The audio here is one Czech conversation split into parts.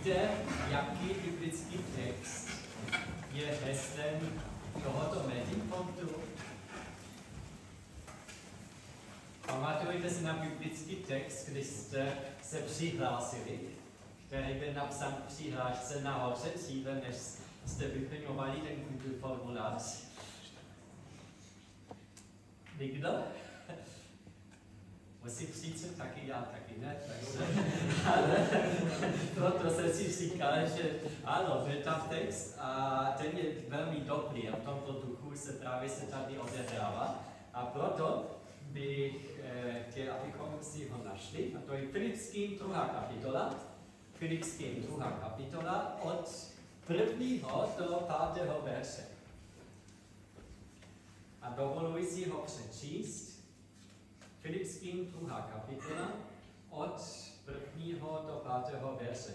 Víte, jaký biblický text je heslem tohoto meetingpunktu? Pamatujete si na biblický text, když jste se přihlásili, který byl napsán v přihlášce nahoře dříve, než jste vyplňovali ten Google formulář? Nikdo? Musím přijít taky, já taky ne, takže, ale proto jsem si říkal, že ano, byl tam text a ten je velmi dobrý a v tomto duchu se tady odehrává a proto bych chtěl, abychom si ho našli, a to je Filipským 2. kapitola, od 1. do 5. verše. A dovoluji si ho přečíst. Filipským 2. kapitola od 1. do 5. verše.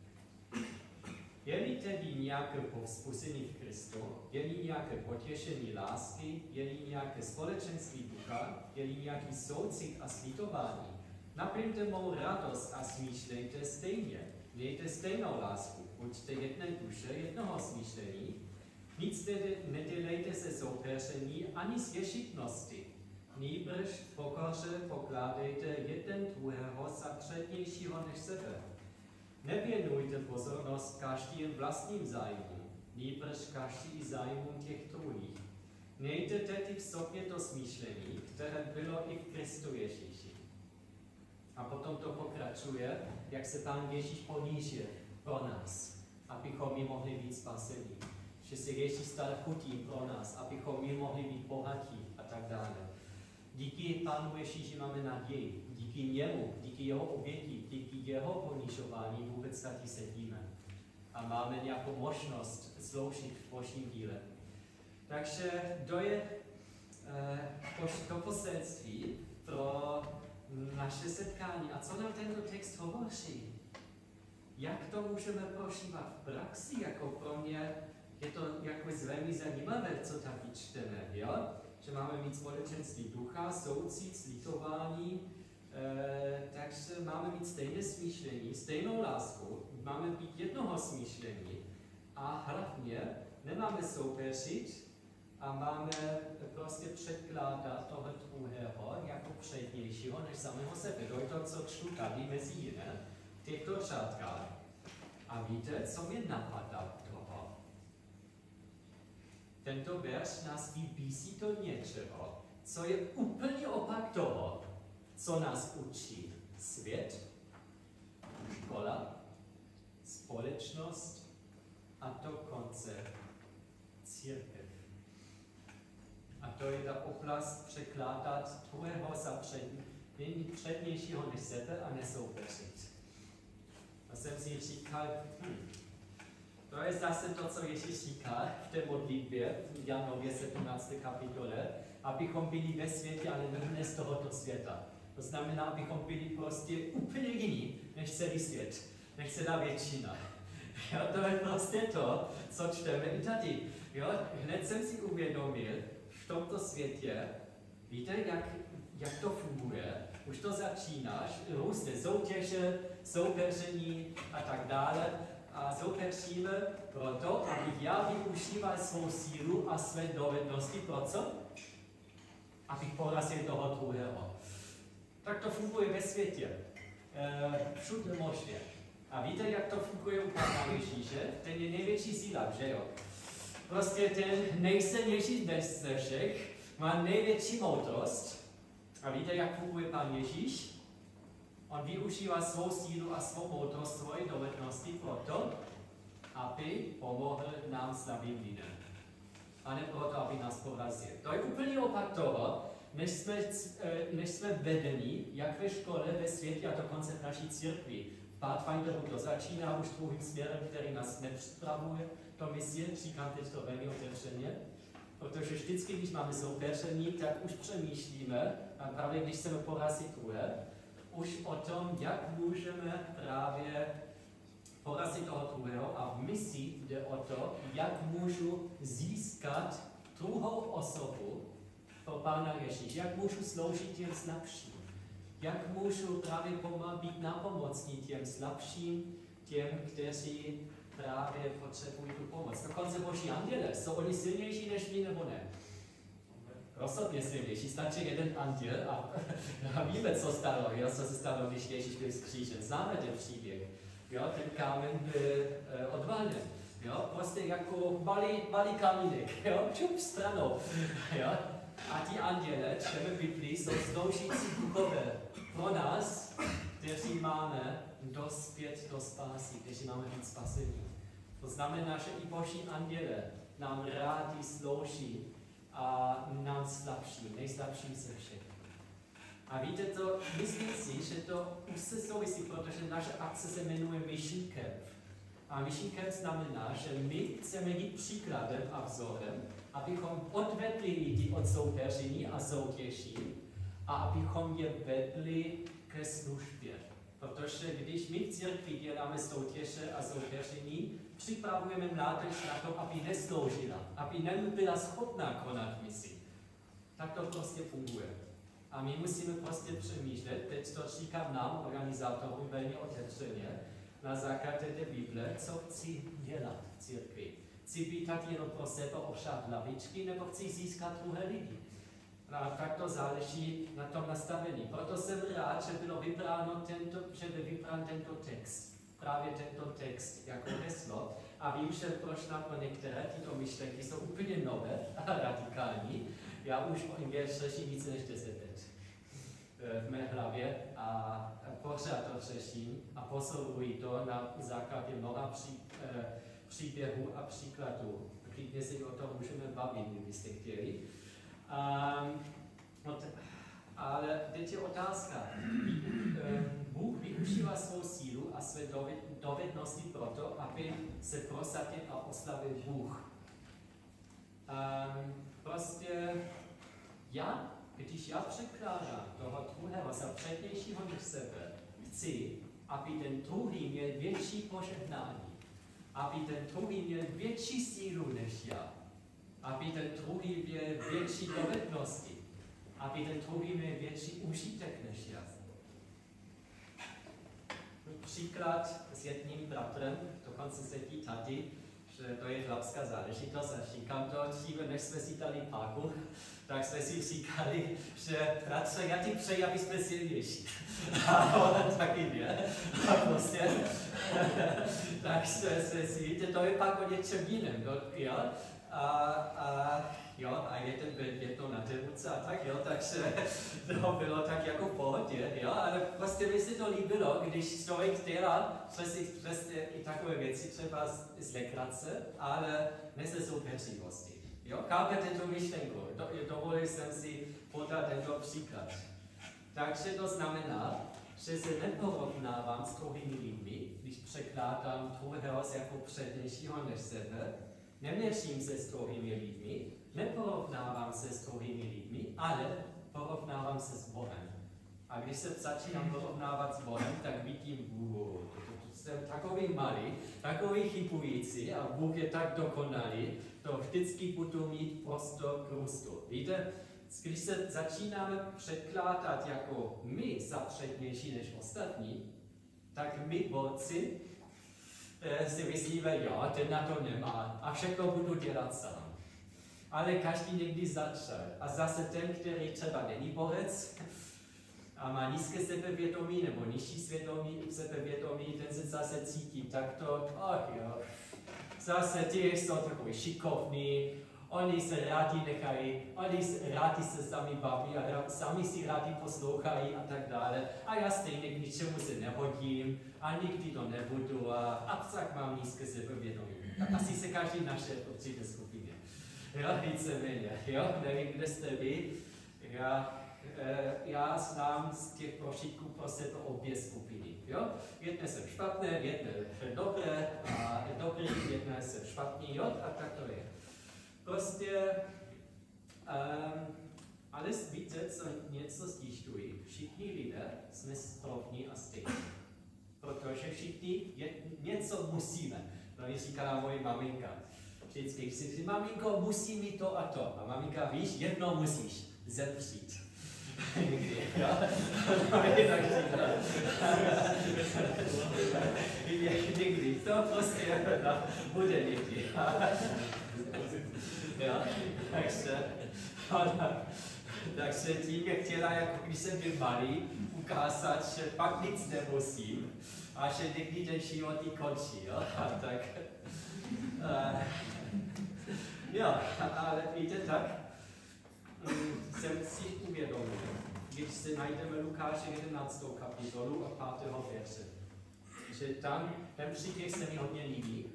Je-li tedy nějaké povzbuzení v Kristu, je-li nějaké potěšení lásky, je-li nějaké společenství ducha, je-li nějaký soucit a slitování, naplňte mou radost a smýšlejte stejně. Mějte stejnou lásku, buďte jedné duše, jednoho smýšlení, nic nedělejte se soupeření ani z ješitnosti. Nýbrž v pokoře pokládejte jeden druhého za přednějšího než sebe. Nevěnujte pozornost každým vlastním zájmům, nýbrž každý zájmům těch druhých. Mějte tedy v sobě to smýšlení, které bylo i v Kristu Ježíši. A potom to pokračuje, jak se Pán Ježíš ponížil pro nás, abychom my mohli být spasení. Že se Ježíš stal chutím pro nás, abychom my mohli být bohatí a tak dále. Díky Pánu Ježíši máme naději. Díky němu, díky jeho oběti, díky jeho ponížování vůbec tady sedíme. A máme nějakou možnost sloužit v Božím díle. Takže to je to poselství pro naše setkání. A co nám tento text hovoří? Jak to můžeme prožívat v praxi? Jako pro mě je to jako velmi zajímavé, co tady čteme, jo? Že máme mít společenství ducha, soucit, slitování, takže máme mít stejné smýšlení, stejnou lásku, máme být jednoho smýšlení a hlavně nemáme soupeřit a máme prostě předkládat toho druhého jako přednějšího než samého sebe. To je to, co čtu tady mezi jiné v těchto řádkách. A víte, co mě napadá toho? Tento verš nás vybízí do něčeho, co je úplně opak toho, co nás učí svět, škola, společnost a dokonce církev. A to je ta oblast překládat druhého za přednějšího než sebe a nesoupeřit. A jsem si říkal, to je zase to, co Ježíš říká v té modlitbě v Janově 17. kapitole, abychom byli ve světě, ale ne z tohoto světa. To znamená, abychom byli prostě úplně jiní než celý svět, než celá většina. Jo, to je prostě to, co čteme i tady. Jo, hned jsem si uvědomil, v tomto světě, víte, jak to funguje, už to začínáš, různé soutěže, soupeření a tak dále. A soupeříme proto, abych já využíval svou sílu a své dovednosti. Pro co? Abych porazil toho druhého. Tak to funguje ve světě. Všude možně. A víte, jak to funguje u Pána Ježíše? Ten je největší síla, že jo? Prostě ten nejsilnější ze všech má největší moudrost. A víte, jak funguje Pán Ježíš? On využívá svou sílu a svou moudrost, svoje dovednosti proto, aby pomohl nám slabým lidem. A ne proto, aby nás porazil. To je úplně opak toho, než jsme vedení, jak ve škole, ve světě a dokonce v naší církvi. V Pathfinderu to začíná už druhým směrem, který nás nepřipravuje. To misi, říkám teď to velmi otevřeně, protože vždycky, když máme soupeření, tak už přemýšlíme, a právě když chceme porazit druhé, už o tom, jak můžeme právě porazit toho druhého a v misi jde o to, jak můžu získat druhou osobu pro Pána Ježíše, jak můžu sloužit těm slabším, jak můžu právě být nápomocný těm slabším těm, kteří právě potřebují tu pomoc. Dokonce boží anděle, jsou oni silnější než my nebo ne? Rozhodně silnější, stačí jeden anděl a víme, co stalo, jo, co se stalo, když Ježíš byl vzkřížen. Známe ten příběh, jo, ten kámen byl odvalen, jo, prostě jako malý kamínek, jo, čup stranou, jo. A ti anděle, čteme v Biblii, jsou sloužící duchové pro nás, kteří máme dospět do spásy, kteří máme být spasení. To znamená, že i boží anděle nám rádi slouží a nám slabší, nejslabším ze všech. A víte to, myslím si, že to už se souvisí, protože naše akce se jmenuje Mission Camp. A Mission Camp znamená, že my chceme jít příkladem a vzorem, abychom odvedli lidi od soupeření a soutěží a abychom je vedli ke službě. Protože když my v církvi děláme soutěže a soutěžení, připravujeme mládež na to, aby nesloužila, aby nebyla schopná konat misi. Tak to prostě funguje. A my musíme prostě přemýšlet, teď to říkám nám, organizátorům, velmi otevřeně, na základě té Bible, co chci dělat v církvi. Chci být tak jenom pro sebe ošat lavičky, nebo chci získat druhé lidi. A tak to záleží na tom nastavení. Proto jsem rád, že byl vybrán tento text. Právě tento text jako heslo. A vím, že možná pro některé tyto myšlenky jsou úplně nové a radikální. Já už o nich řeším více než 10 let v mé hlavě a pořád to řeším a posouvuji to na základě mnoha příběhů a příkladů. Klidně si o tom můžeme bavit, kdybyste chtěli. Ale teď je otázka. Bůh využívá svou sílu a své dovednosti proto, aby se prosadil a oslavil Bůh. Prostě když já překládám toho druhého za přednějšího než sebe, chci, aby ten druhý měl větší požehnání, aby ten druhý měl větší sílu než já, aby ten druhý měl větší dovednosti, aby ten druhý měl větší užitek než já. Příklad s jedním bratrem, dokonce sedí tady, že to je chlapská záležitost a říkám to dříve, než jsme si dali páku, tak jsme si říkali, že bratře, já ti přeji, aby jsme silnější. A on taky ne. A prostě, takže jsme si, víte, to je pak o něčem jiném, no, jo? A je to na té ruce a tak, jo, takže to bylo tak jako v pohodě, jo, ale prostě mi se to líbilo, když člověk dělá přesně i takové věci, třeba z legrace, ale ne ze soupeřivosti. Jo, chápete tu myšlenku, dovolil jsem si podat tento příklad. Takže to znamená, že se neporovnávám s druhými lidmi, když překládám druhého jako přednějšího než sebe, neměřím se s druhými lidmi, neporovnávám se s druhými lidmi, ale porovnávám se s Bohem. A když se začínám porovnávat s Bohem, tak vidím, jsem takový malý, takový chybující a Bůh je tak dokonalý, to vždycky budu mít prostor k růstu. Víte, když se začínáme překládat jako my za přednější než ostatní, tak my borci si myslíme, jo, ten na to nemá a všechno budu dělat sám. Ale každý někdy začal. A zase ten, který třeba není borec a má nízké sebevědomí nebo nižší sebevědomí, ten se zase cítí takto, ach jo, zase ti jsou takový šikovní, oni se rádi nechají, rádi se sami baví a sami si rádi poslouchají a tak dále. A já stejně k ničemu se nehodím a nikdy to nebudu a tak mám nízké sebevědomí. Tak asi se každý našel v určité skupině. Jo, víceméně, jo, nevím, kde jste vy. Já znám z těch prošitků pro sebe obě skupiny. Jo? Jedné jsem špatné, jedné dobré a dobrý, jedné jsem špatný, jo, a tak to je. Prostě, ale víte, co něco zjišťují. Všichni lidé jsme rovní a stejní. Protože všichni něco musíme. To mi říkala moje maminka. Vždycky, když si maminko, musí mi to a to. A maminka, víš, jedno musíš zemřít. Někdy, jo? No, je tak někdy, to prostě bude někdy. Jo? Takže tím je chtěla, jako když jsem byl malý, ukázat, že pak nic nemusím a že někdy ten život i končí, jo? A tak, jo, ale víte tak, jsem si uvědomil, když se najdeme Lukáše 11. kapitolu a 5. verše, že tam ten příběh se mi hodně líbí,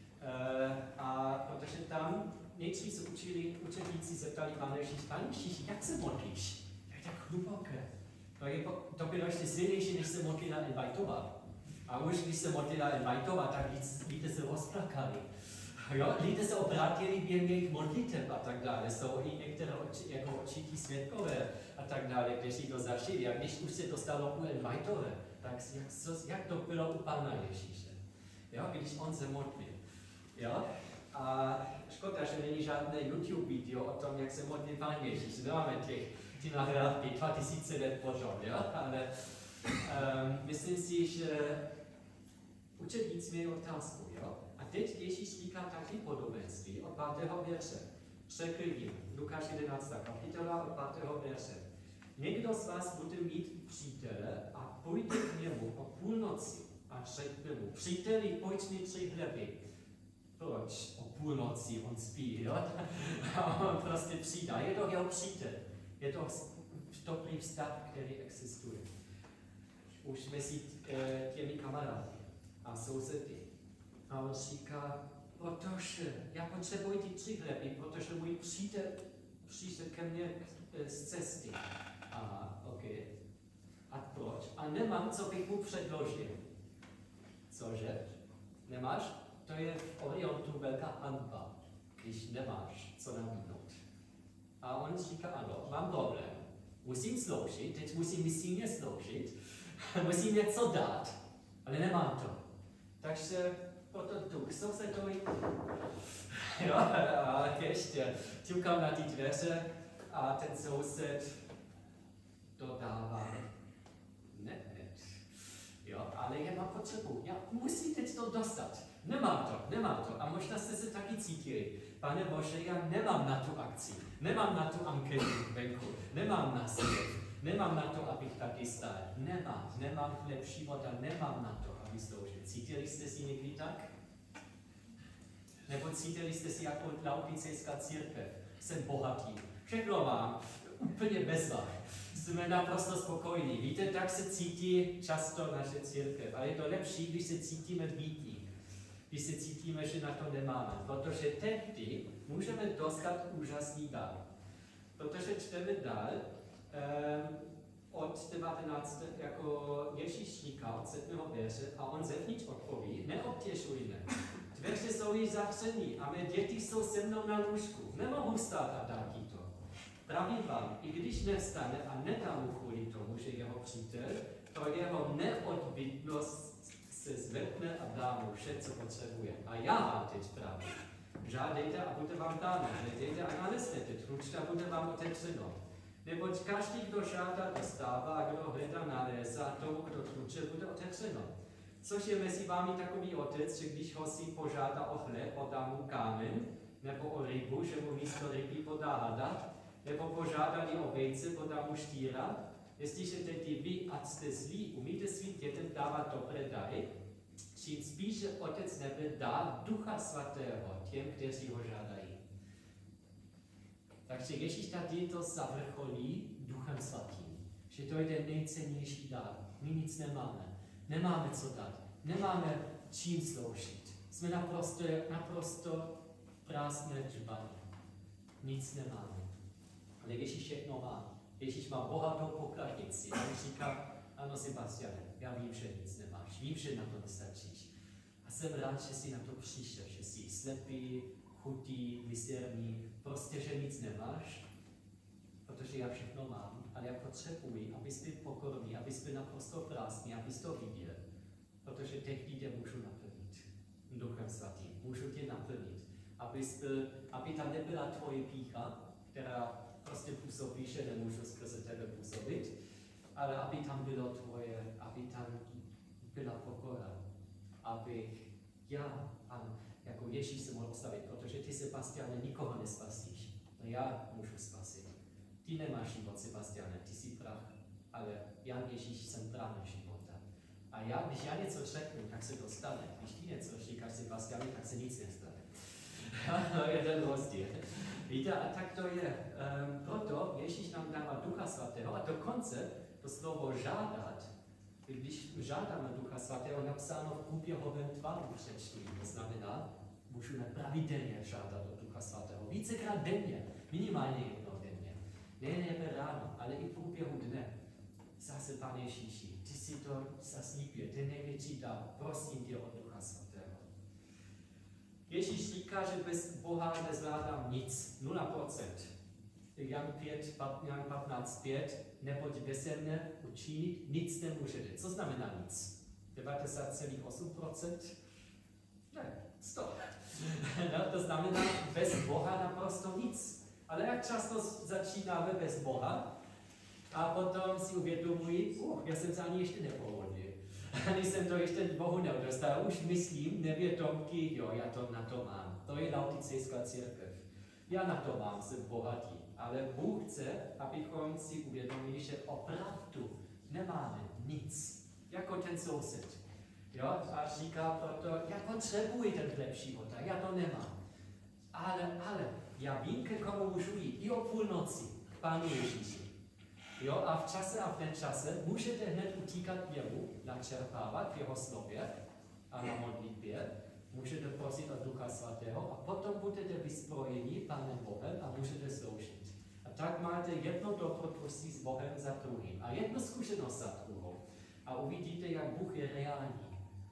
a protože tam nejdřív se učedníci zeptali Pána Ježíši, jak se modlíš? To je tak hluboké. To bylo ještě silnější, než se modlila Envajtová. A už když se modlila Envajtová, tak lidé se rozplakali. Jo? Lidé se obrátili během jejich modlitev a tak dále. Jsou i některé jako určití svědkové a tak dále, kteří to zažili. A když už se to stalo u Envajtové, tak jak to bylo u Pána Ježíše? Jo? Když on se modlil. Jo? A škoda, že není žádné YouTube video o tom, jak se modlí Pán Ježíš. Nemáme ty nahrávky 2000 let potom, jo? Ale myslím si, že učedníci měli otázku, jo? A teď Ježíš říká taky podobenství od 5. verše. Řekl jim, Lukáš 11. kapitola od 5. verše. Někdo z vás bude mít přítele a půjde k němu o půlnoci a řekne mu, příteli, pojď mi 3 chleby. Proč? O půlnoci on spí, jo? A on prostě přijde. Je to jeho přítel. Je to dobrý vztah, který existuje. Už mezi těmi kamarády a sousedy. A on říká, protože já potřebuji ty 3 chleby, protože můj přítel přišel ke mně z cesty. Aha, ok. A proč? A nemám, co bych mu předložil. Cože? Nemáš? To je v Orientu velká hanba, když nemáš co nabídnout. A on říká, ano, mám problém. Musím sloužit, teď musím misijně sloužit, musím něco dát, ale nemám to. Takže potom tu sousedovi, jo, a ještě ťukám na ty dveře a ten soused dodává, ne, jo, ale já mám potřebu, já musím teď to dostat. Nemám to. A možná jste se taky cítili. Pane Bože, já nemám na tu akci, nemám na tu anketu venku, nemám na svět, nemám na to, abych tady stál. Nemám chleb života, nemám na to, aby sloužil. Cítili jste si někdy tak? Nebo cítili jste si jako laodicejská církev? Jsem bohatý, všechno mám, úplně bezvah. Jsme naprosto spokojní. Víte, tak se cítí často naše církev. Ale je to lepší, když se cítíme býtí. Když se cítíme, že na to nemáme. Protože tehdy můžeme dostat úžasný dar. Protože čteme dál od 19. jako Ježíš říká od 7. verše a on zevnitř odpoví, neobtěžujme. Dveře jsou již zavřený a mé děti jsou se mnou na lůžku. Nemohu stát a dát jí to. Pravím vám, i když nevstane a nedá mu kvůli tomu, že jeho přítel, to jeho neodbytnost se zvedne a dá mu vše, co potřebuje. A já vám teď pravím. Žádejte a bude vám dáno. Hledejte a naleznete. Tlučte a bude vám otevřeno. Neboť každý, kdo žádá, dostává a kdo hledá, nalézá, tomu, kdo tluče, bude otevřeno. Což je mezi vámi takový otec, že když ho si požádá o chleb, podá mu kámen, nebo o rybu, že mu místo ryby podá hada, nebo požádali o vejce, podá mu štýra. Jestliže tedy vy, ať jste zlí, umíte svým dětem dávat dobré dary, čím spíše Otec nebe dá Ducha Svatého těm, kteří ho žádají. Takže Ježíš tady to zavrcholí Duchem Svatým. Že to je ten nejcennější dar. My nic nemáme. Nemáme co dát. Nemáme čím sloužit. Jsme naprosto prázdné džbany. Nic nemáme. Ale Ježíš všechno má. Ježíš má bohatou pokladnici. A on říká, ano Sebastiane, já vím, že nic nemáš. Vím, že na to nestačíš. A jsem rád, že jsi na to přišel, že jsi slepý, chudý, miserný, prostě, že nic nemáš, protože já všechno mám, ale já potřebuji, abys byl pokorný, abys byl naprosto prázdný, abys to viděl, protože tehdy tě můžu naplnit Duchem Svatým, můžu tě naplnit, aby tam nebyla tvoje pýcha, která prostě působíš, že nemůžu skrze tebe působit, ale aby tam bylo tvoje, aby tam byla pokora, aby já, Pan, jako Ježíš se mohl oslavit, protože ty, Sebastiane, nikoho nespasíš. No já můžu spasit. Ty nemáš život, Sebastiane, ty jsi prach, ale já, Ježíš, jsem práhem života. A já, když já něco řeknu, tak se to stane. Když ty něco říkáš, Sebastiane, tak se nic nestane. To je ten rozdíl. Víte, a tak to je. Proto Ježíš nám dává Ducha Svatého a dokonce to slovo žádat, když žádáme Ducha Svatého, napsáno v průběhovém tvaru řečtí. To znamená, můžeme pravidelně žádat od Ducha Svatého. Vícekrát denně, minimálně jednou denně. Ne ráno, ale i v průběhu dne. Zase, Pane Ježíši, ty si to zaslíbil, ten největší dar, prosím tě od Ducha Svatého. Ježíš říká, že bez Boha nezvládám nic, 0%. Jan 15:5, neboť beze mne učinit nic nemůžete. Co znamená nic? 90,8%? Ne, 100. No, to znamená bez Boha naprosto nic. Ale jak často začínáme bez Boha a potom si uvědomuji, já jsem se ani ještě nepomodlil. Ani jsem to ještě Bohu nedostal. Už myslím, nevědomky, jo, já to na to mám. To je laodicejská církev. Já na to mám, jsem bohatý. Ale Bůh chce, abychom si uvědomili, že opravdu nemáme nic. Jako ten soused. Jo? A říká proto, já potřebuji ten chléb života, já to nemám. Ale, já vím, ke komu můžu jít. I o půlnoci, k Pánu Ježíši. Jo? A v čase a v ten čase můžete hned utíkat k němu, načerpávat v jeho slově a na modlitbě. Můžete prosit od Ducha Svatého a potom budete vyzbrojeni Pánem Bohem a můžete sloužit. A tak máte jedno dobrodružství s Bohem za druhým a jednu zkušenost za druhou. A uvidíte, jak Bůh je reální.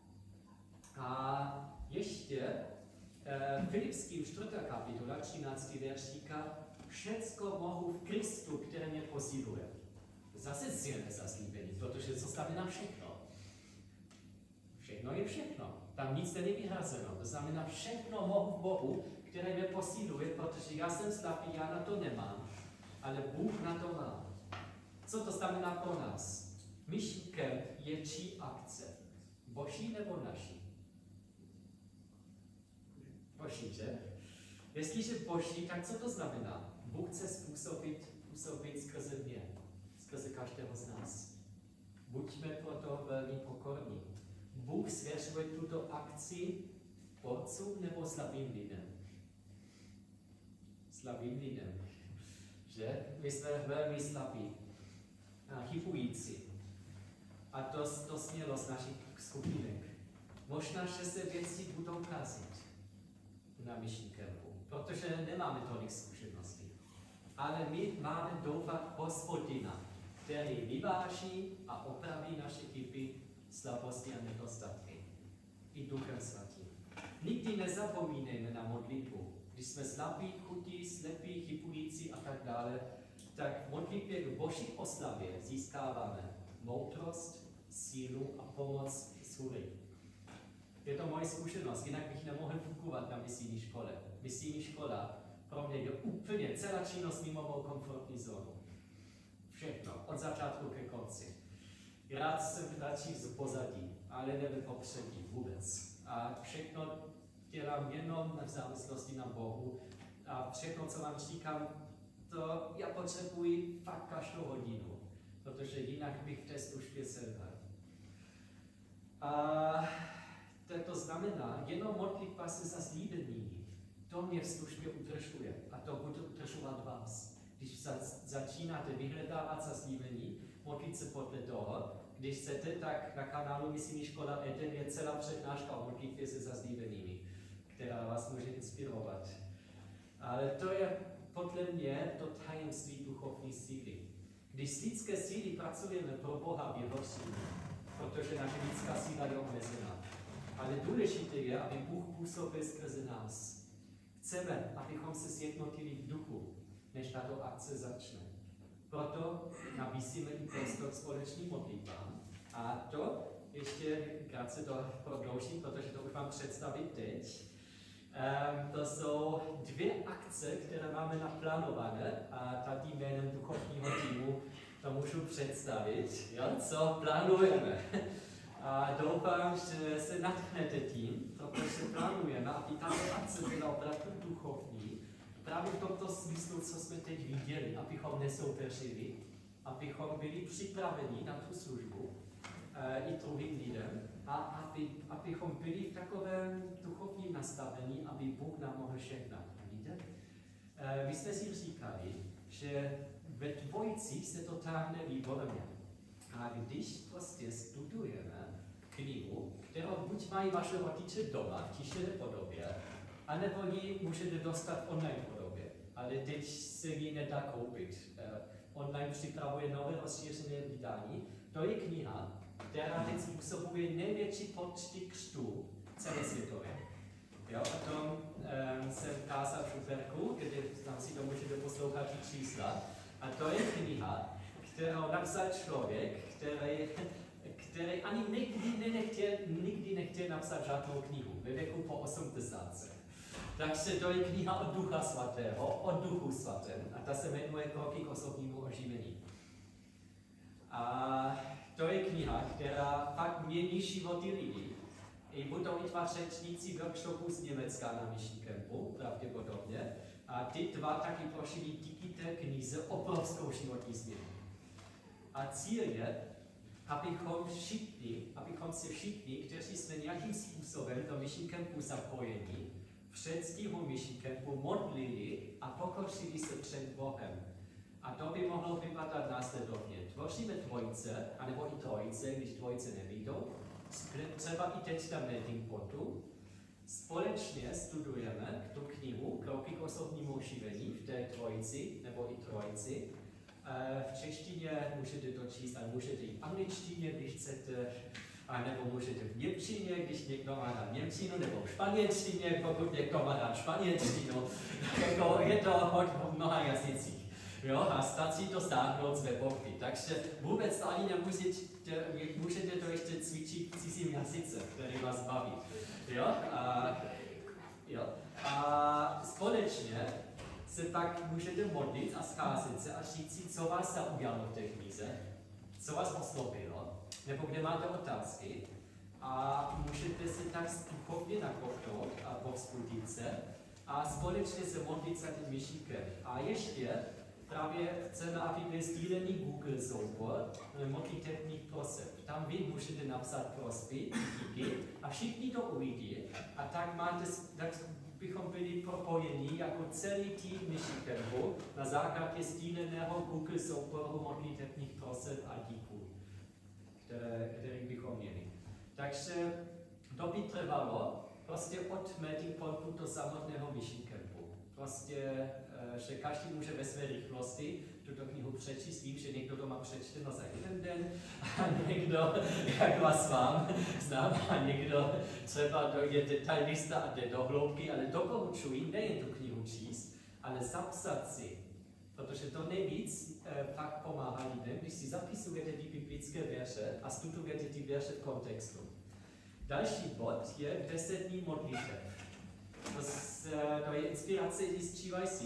A ještě Filipským 4. kapitola, 13. verš říká, všecko mohu v Kristu, který mě posiluje. Zase silné zaslíbení, protože co znamená všechno? Všechno je všechno. Tam nic není vyhrazeno. To znamená, všechno mohu v Bohu, který mě posiluje, protože já jsem slabý, já na to nemám, ale Bůh na to má. Co to znamená pro nás? Myšlenkem je čí akce? Boží nebo naší? Boží, že? Jestliže Boží, tak co to znamená? Bůh chce působit skrze mě, skrze každého z nás. Buďme proto velmi pokorní. Bůh svěřuje tuto akci otcům nebo slabým lidem? Slabým lidem. Že? My jsme velmi slabí a chybující. A to smělo z našich skupinek. Možná, že se věci budou kazit na Mission Campu, protože nemáme tolik zkušeností. Ale my máme doufat Hospodina, který vyváží a opraví naše chyby, slabosti a nedostatky. I Duchem Svatým. Nikdy nezapomínejme na modlitbu. Když jsme slabí, chudí, slepí, chybující a tak dále, tak v modlitbě k Boží oslavě získáváme moudrost, sílu a pomoc z hůry. Je to moje zkušenost, jinak bych nemohl fungovat na misijní škole. Misijní škola pro mě je úplně celá činnost mimo mou komfortní zónu. Všechno, od začátku ke konci. Rád jsem radši z pozadí, ale ne v popředí vůbec. A všechno dělám jenom v závislosti na Bohu. A všechno, co vám říkám, to já potřebuji fakt každou hodinu, protože jinak bych v té službě selhal. A to znamená, jenom modlitba se zaslíbení, to mě v službě udržuje a to bude udržovat vás. Když začínáte vyhledávat zaslíbení, modlit se podle toho, když chcete, tak na kanálu Misijní škola Eden je celá přednáška o modlitbě se zaslíbeními, která vás může inspirovat. Ale to je podle mě to tajemství duchovní síly. Když s lidské síly pracujeme pro Boha v jeho síle, protože naše lidská síla je omezená. Ale důležité je, aby Bůh působil skrze nás. Chceme, abychom se sjednotili v duchu, než tato akce začne. Proto nabízíme i prostor společným modlitbám. A to ještě krátce to prodloužím, protože to už vám představit teď. To jsou 2 akce, které máme naplánované a tady jménem duchovního týmu to můžu představit, jo, co plánujeme. A doufám, že se nadchnete tím, protože plánujeme, aby tato akce byla opravdu duchovní. Právě v tomto smyslu, co jsme teď viděli, abychom nesoupeřili, abychom byli připraveni na tu službu i druhým lidem a abychom byli v takovém duchovním nastavení, aby Bůh nám mohl žehnat. Víte? My jsme si říkali, že ve dvojici se to táhne výborně. A když prostě studujeme knihu, kterou buď mají vaše rodiče doma, v tištěné podobě, anebo ji můžete dostat v online podobě. Ale teď se ji nedá koupit. Online připravuje nové rozšířené vydání. To je kniha, která teď způsobuje největší počty křtů celosvětově. Jo, o tom jsem kázal v Šuperku, kde tam si to můžete poslouchat i čísla. A to je kniha, kterou napsal člověk, který ani nikdy nechtěl napsat žádnou knihu, ve věku po 80. Takže to je kniha od Ducha Svatého, o Duchu Svatém, a ta se jmenuje Kroky k osobnímu oživení. A to je kniha, která fakt mění životy lidí. I budou i 2 řečníci workshopu z Německa na Mission Campu, pravděpodobně. A ty 2 taky prošli díky té knize obrovskou životní změnu. A cíl je, abychom se všichni, kteří jsme nějakým způsobem do Mission Campu zapojeni, v předstihu Mission Campu modlili a pokořili se před Bohem. A to by mohlo vypadat následovně. Tvoříme dvojice, anebo i trojice, když dvojice nevyjdou, třeba i teď na melting potu. Společně studujeme tu knihu Kroky k osobnímu oživení v té trojici, nebo i trojici. V češtině můžete to číst, ale můžete i v angličtině, když chcete, a nebo můžete v němčině, když někdo má rád němčinu, nebo v španělštině, pokud někdo má rád španělštinu. Jako je to v mnoha jazycích. Jo, a stačí to stáhnout z webovky. Takže vůbec ani můžete to ještě cvičit v cizím jazyce, který vás baví. Jo? A společně se pak můžete modlit a scházet se a říct si, co vás zaujalo v té knize, co vás oslovilo, nebo kde máte otázky. A můžete se tak duchovně nakopnout a povzbudit se a společně se modlit za tím myšíkem. A ještě právě chceme, aby byl sdílený Google soubor modlitevních proseb. Tam vy můžete napsat prosby, díky, a všichni to uvidí. A tak bychom byli propojeni jako celý tým Mission Campu na základě sdíleného Google souboru modlitevních proseb a díků, který bychom měli. Takže to by trvalo prostě od melting pointu do samotného Mission Campu. Prostě, že každý může ve své rychlosti tuto knihu přečíst. Vím, že někdo doma přečteno za jeden den a někdo, jak vás vám znám, a někdo třeba je detailista a jde do hloubky, ale doporučuji nejen tu knihu číst, ale zapsat si, protože to nejvíc fakt pomáhá lidem, když si zapisujete ty biblické verše a studujete ty verše v kontextu. Další bod je 10 dní modlitev. To je inspirace i z GYC.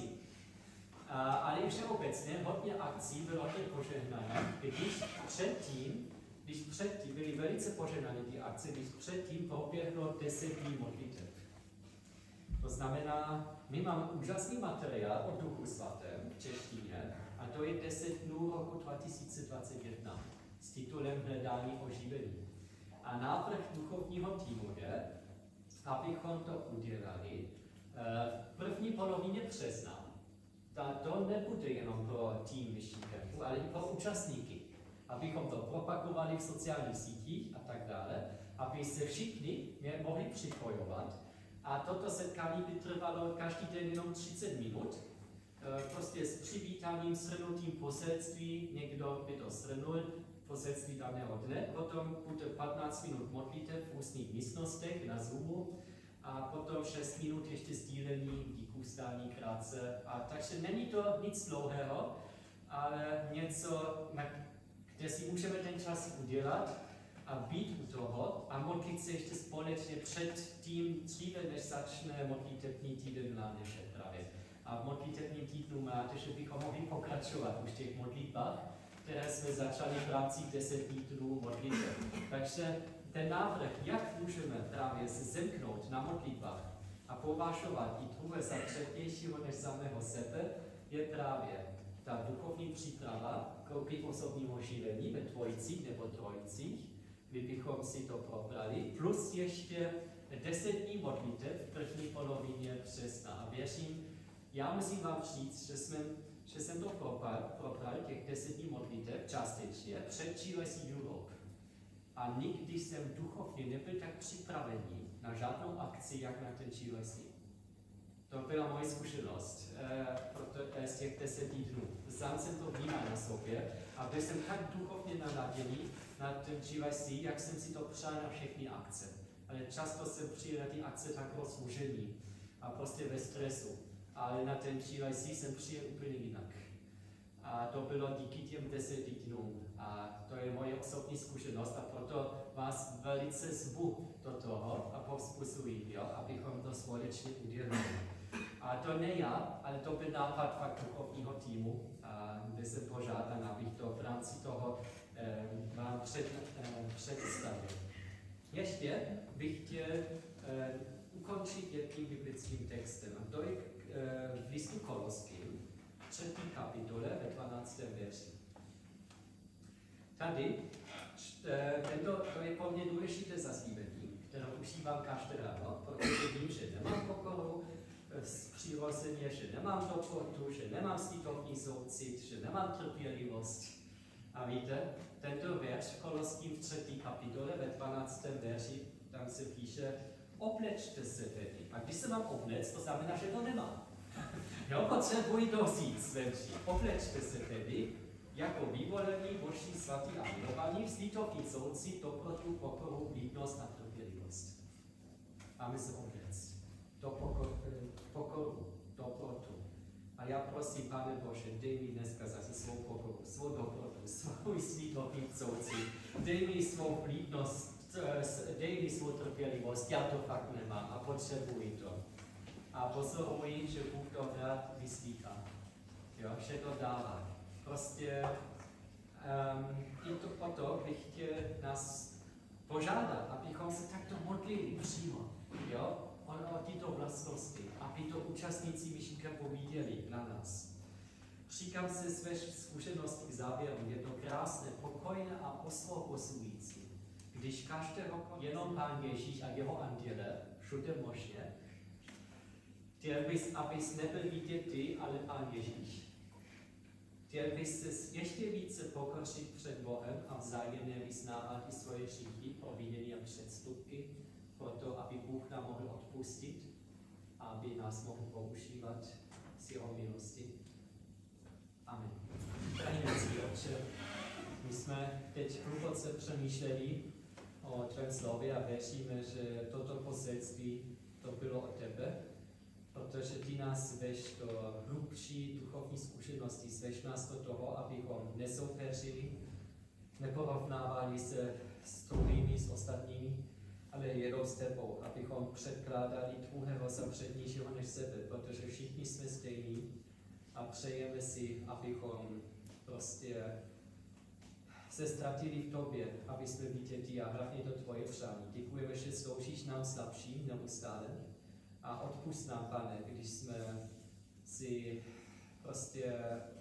Ale i všeobecně hodně akcí bylo hodně požehnané, když předtím byly velice požehnané ty akce, když předtím proběhlo 10 dní modlitev. To znamená, my máme úžasný materiál o Duchu Svatém v češtině a to je 10 dnů roku 2021 s titulem Hledání oživení. A návrh duchovního týmu je, abychom to udělali v první polovině března. To nebude jenom pro tým Mission Campu, ale i pro účastníky. Abychom to propagovali v sociálních sítích a tak dále, aby se všichni mohli připojovat. A toto setkání by trvalo každý den jenom 30 minut. Prostě s přivítáním, shrnutím poselství, někdo by to shrnul, poselství daného dne, potom bude 15 minut modlitev v ústních místnostech na Zoomu a potom 6 minut ještě sdílení, díků stání krátce. Takže není to nic dlouhého, ale něco, kde si můžeme ten čas udělat a být u toho a modlit se ještě společně před tím, dříve než začne modlitební týden mládeže právě. A v modlitebním týdnu mládeže bychom mohli pokračovat už v těch modlitbách, které jsme začali v rámci 10 týdnů modliteb. Takže ten návrh, jak můžeme právě se zemknout na modlitbách a považovat i druhé za přednějšího než samého sebe, je právě ta duchovní příprava k osobnímu živení ve dvojicích nebo trojicích, kdybychom si to probrali, plus ještě 10 dní modlitev v první polovině března. A věřím, já musím vám říct, že jsem to probral těch 10 dní modlitev částečně před GYC Europe. A nikdy jsem duchovně nebyl tak připravený na žádnou akci, jak na ten GYC. To byla moje zkušenost z těch 10 dnů. Sám jsem to vnímal na sobě a byl jsem tak duchovně naladěný na ten GYC, jak jsem si to přál na všechny akce. Ale často jsem přijel na ty akce tak rozlužený a prostě ve stresu. Ale na ten GYC jsem přijel úplně jinak. A to bylo díky těm 10 dnům. A to je moje osobní zkušenost a proto vás velice zvu do toho a povzbuzuji, abychom to společně udělali. A to ne já, ale to byl nápad fakt duchovního týmu, kde jsem požádán, abych to v rámci toho vám představil. Ještě bych chtěl ukončit jedním biblickým textem. A to je v listu Koloským, 3. kapitole ve 12. verši. Tady, to je pro mě důležité zaslíbení, které užívám každé ráno, protože vím, že nemám pokoru přirozeně, že nemám dobrotu, že nemám slitovný soucit, že nemám trpělivost. A víte, tento verš v Koloským v 3. kapitole ve 12. verši, tam se píše, oblečte se tedy. A když se mám oblec, to znamená, že to nemám. Jo, potřebuji to říct venčí. Oblečte se tedy jako vyvolení, boží, svatý a milovaní, slitovný soucit, dobrotu, pokoru, vlídnost a trpělivost. Máme se oblec. Do pokoru, dobrotu. A já prosím, Pane Bože, dej mi dneska zase svou pokoru, svou dobrotu, svou slitovný soucit, dej mi svou vlídnost, dej mi svou trpělivost, já to fakt nemám a potřebuji to. A pozoruji, že Bůh to rád vyslýchá, že to dává. Prostě i to proto bych chtěl nás požádat, abychom se takto modlili přímo, o tyto vlastnosti, aby to účastníci Myšlíkapu viděli na nás. Říkám se své zkušenosti k závěru, je to krásné, pokojné a osvobozující, když každého jenom Pán Ježíš a jeho anděle, všude možně, chtěl bys, abys nebyl vidět ty, ale Pán Ježíš. Chtěl bys se ještě více pokořit před Bohem a vzájemně vyznávat i svoje hříchy, provinění a předstupky, proto, aby Bůh nám mohl odpustit a aby nás mohl používat z jeho milosti. Amen. Drahý Otče, my jsme teď hluboce přemýšleli o tvém slově a věříme, že toto poselství to bylo od tebe, protože ty nás zveš do hlubší duchovní zkušenosti, zveš nás do toho, abychom nesoupeřili, neporovnávali se s druhými, s ostatními, ale jenom s tebou, abychom předkládali druhého za přednějšího než sebe, protože všichni jsme stejní a přejeme si, abychom prostě se ztratili v tobě, aby jsme viděli a hlavně to tvoje přání. Děkujeme, že sloužíš nám slabším neustále a odpust nám, Pane, když jsme si prostě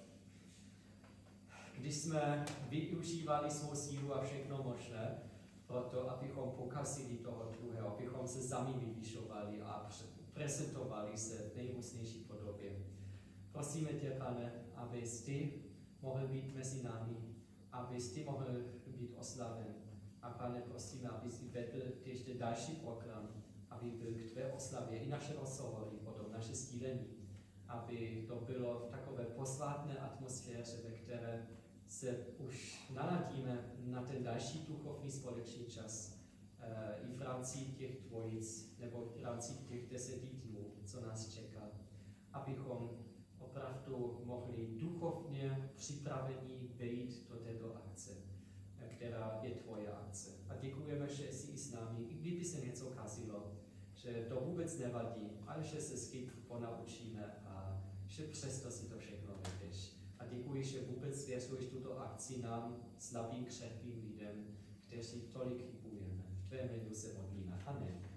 když jsme využívali svou sílu a všechno možné, proto, abychom pokazili toho druhého, abychom se sami vyvyšovali a prezentovali se v nejrůznější podobě. Prosíme tě, Pane, abys ty mohl být mezi námi, abys ty mohl být oslaven. A Pane, prosíme, abys si vedl ještě další program, aby byl k tvé oslavě i naše rozhovory, potom naše sdílení, aby to bylo v takové posvátné atmosféře, ve které se už naladíme na ten další duchovní společný čas i v rámci těch dvojic nebo v rámci těch 10 dnů, co nás čeká, abychom opravdu mohli duchovně připravení vejít do této akce, která je tvoje akce. A děkujeme, že jsi i s námi, i kdyby se něco kazilo, že to vůbec nevadí, ale že se s tím ponaučíme a že přesto si to všechno vedeš. A děkuji, že vůbec svěřuješ tuto akci nám, slabým, křehkým lidem, kteří tolik chybujeme. V tvém jménu se modlíme. Amen.